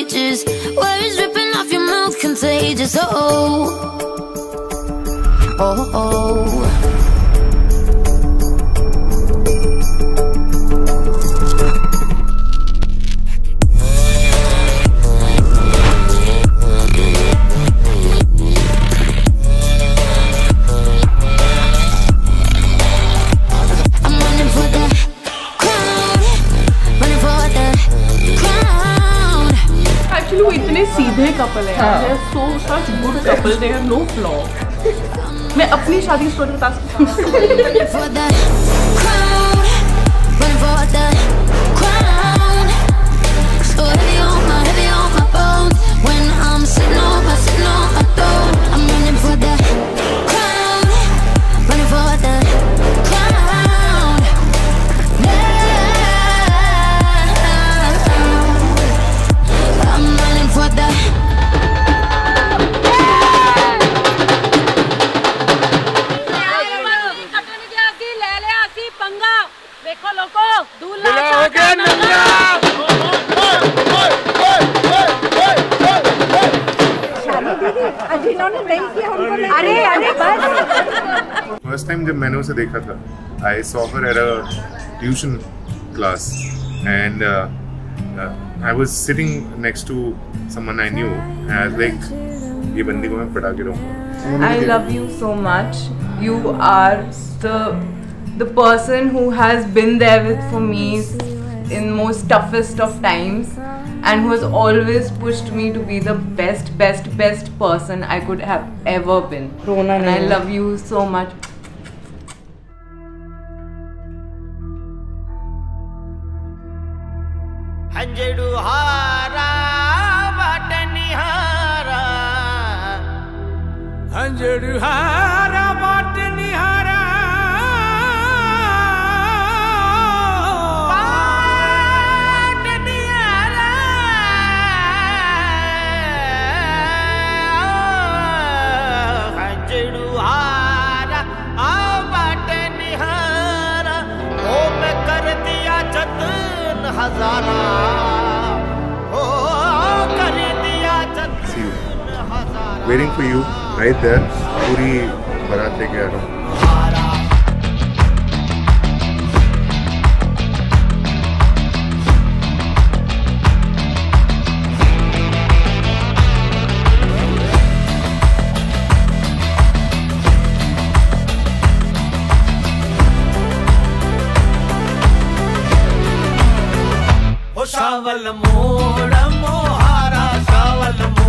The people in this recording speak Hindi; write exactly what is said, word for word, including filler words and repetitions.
pages. Words ripping off your mouth, contagious. Oh, oh, oh. वो इतने सीधे कपल हैं, they are so such good couple, they have no flaw. मैं अपनी शादी स्टोरी बता सकती फर्स्ट टाइम जब मैंने उसे देखा था, I saw her at a tuition class and uh, uh, I was sitting next to someone I knew and I was like, ये बंदी को मैं पटा के रहूँगा. I love you so much. You are the the person who has been there with for me in most toughest of times and who has always pushed me to be the best, best, best person I could have ever been. And I love you so much. See you. Waiting for you right there. पूरी बारात लेके आ रहा हूँ. शावल मोड़ मोहारा शावल मोड़